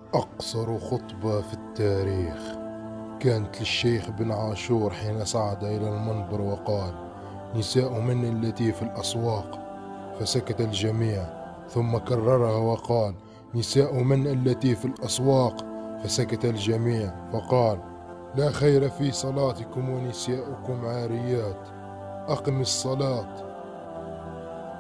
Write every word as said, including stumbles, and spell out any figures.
أقصر خطبة في التاريخ كانت للشيخ بن عاشور حين صعد إلى المنبر وقال: نساء من التي في الأسواق، فسكت الجميع، ثم كررها وقال: نساء من التي في الأسواق، فسكت الجميع، فقال: لا خير في صلاتكم ونساؤكم عاريات، أقم الصلاة.